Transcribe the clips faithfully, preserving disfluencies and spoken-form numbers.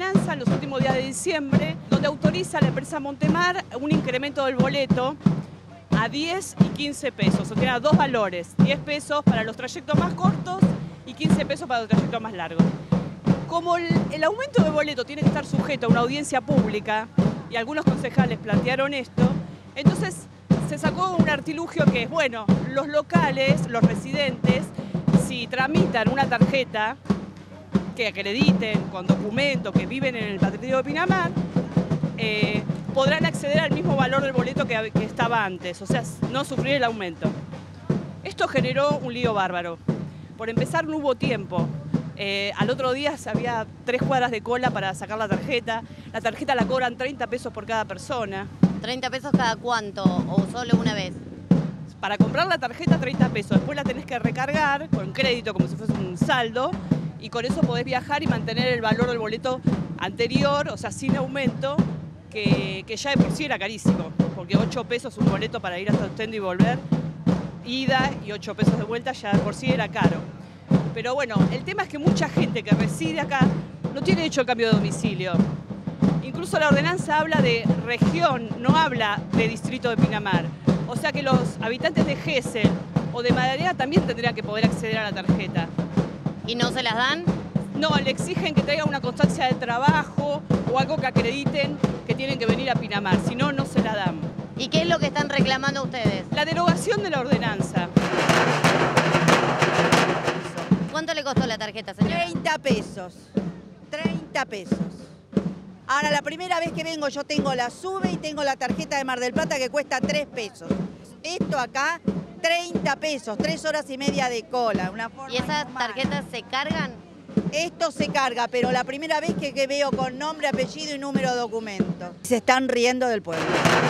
ordenanza en los últimos días de diciembre, donde autoriza a la empresa Montemar un incremento del boleto a diez y quince pesos, o sea, dos valores, diez pesos para los trayectos más cortos y quince pesos para los trayectos más largos. Como el, el aumento de boleto tiene que estar sujeto a una audiencia pública, y algunos concejales plantearon esto, entonces se sacó un artilugio que es, bueno, los locales, los residentes, si tramitan una tarjeta que acrediten con documento que viven en el partido de Pinamar, eh, podrán acceder al mismo valor del boleto que, que estaba antes, o sea, no sufrir el aumento. Esto generó un lío bárbaro. Por empezar, no hubo tiempo. Eh, al otro día había tres cuadras de cola para sacar la tarjeta. La tarjeta la cobran treinta pesos por cada persona. ¿treinta pesos cada cuánto o solo una vez? Para comprar la tarjeta treinta pesos, después la tenés que recargar con crédito como si fuese un saldo y con eso podés viajar y mantener el valor del boleto anterior, o sea, sin aumento, que, que ya de por sí era carísimo, porque ocho pesos un boleto para ir hasta Ostendo y volver, ida y ocho pesos de vuelta ya de por sí era caro. Pero bueno, el tema es que mucha gente que reside acá no tiene hecho el cambio de domicilio. Incluso la ordenanza habla de región, no habla de distrito de Pinamar. O sea que los habitantes de Gesell o de Madariaga también tendrían que poder acceder a la tarjeta. ¿Y no se las dan? No, le exigen que traigan una constancia de trabajo o algo que acrediten que tienen que venir a Pinamar, si no, no se la dan. ¿Y qué es lo que están reclamando ustedes? La derogación de la ordenanza. ¿Cuánto le costó la tarjeta, señora? treinta pesos. treinta pesos. Ahora, la primera vez que vengo yo tengo la SUBE y tengo la tarjeta de Mar del Plata que cuesta tres pesos. Esto acá, treinta pesos, tres horas y media de cola. Una forma ¿Y esas normal. tarjetas se cargan? Esto se carga, pero la primera vez que, que veo con nombre, apellido y número de documento. Se están riendo del pueblo.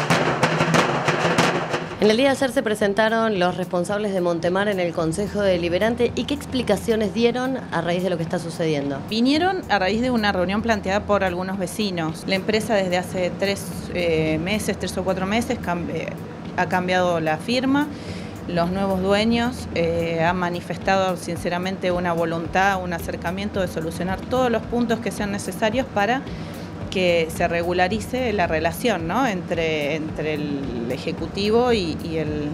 En el día de ayer se presentaron los responsables de Montemar en el Consejo Deliberante. ¿Y qué explicaciones dieron a raíz de lo que está sucediendo? Vinieron a raíz de una reunión planteada por algunos vecinos. La empresa desde hace tres eh, meses, tres o cuatro meses, cambi- ha cambiado la firma. Los nuevos dueños eh, han manifestado sinceramente una voluntad, un acercamiento de solucionar todos los puntos que sean necesarios para que se regularice la relación, ¿no?, entre, entre el Ejecutivo y, y, el,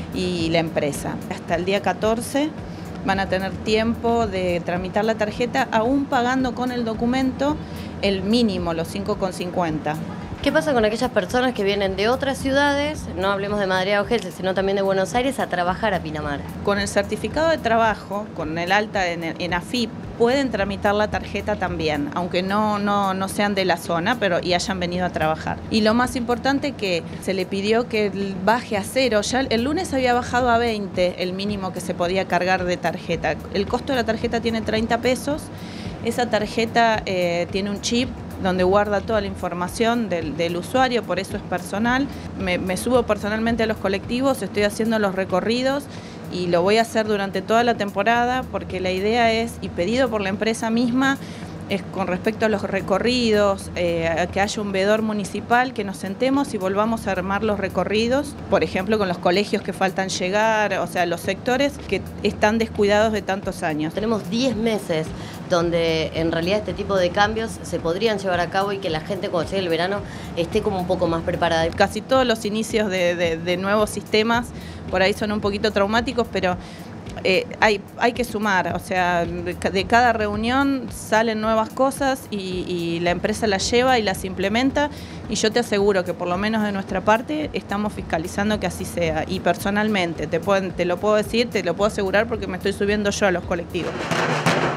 y la empresa. Hasta el día catorce van a tener tiempo de tramitar la tarjeta, aún pagando con el documento el mínimo, los cinco con cincuenta. ¿Qué pasa con aquellas personas que vienen de otras ciudades, no hablemos de Madariaga o Gesell, sino también de Buenos Aires, a trabajar a Pinamar? Con el certificado de trabajo, con el alta en, en A F I P, pueden tramitar la tarjeta también, aunque no, no, no sean de la zona pero y hayan venido a trabajar. Y lo más importante, que se le pidió que baje a cero. Ya el lunes había bajado a veinte el mínimo que se podía cargar de tarjeta. El costo de la tarjeta tiene treinta pesos. Esa tarjeta eh, tiene un chip donde guarda toda la información del, del usuario, por eso es personal. Me, me subo personalmente a los colectivos, estoy haciendo los recorridos y lo voy a hacer durante toda la temporada, porque la idea es, y pedido por la empresa misma, es con respecto a los recorridos, eh, a que haya un veedor municipal, que nos sentemos y volvamos a armar los recorridos, por ejemplo con los colegios que faltan llegar, o sea, los sectores que están descuidados de tantos años. Tenemos diez meses donde en realidad este tipo de cambios se podrían llevar a cabo y que la gente cuando llegue el verano esté como un poco más preparada. Casi todos los inicios de, de, de nuevos sistemas por ahí son un poquito traumáticos, pero Eh, hay, hay que sumar, o sea, de, de cada reunión salen nuevas cosas y, y la empresa las lleva y las implementa, y yo te aseguro que por lo menos de nuestra parte estamos fiscalizando que así sea, y personalmente te, pueden, te lo puedo decir, te lo puedo asegurar porque me estoy subiendo yo a los colectivos.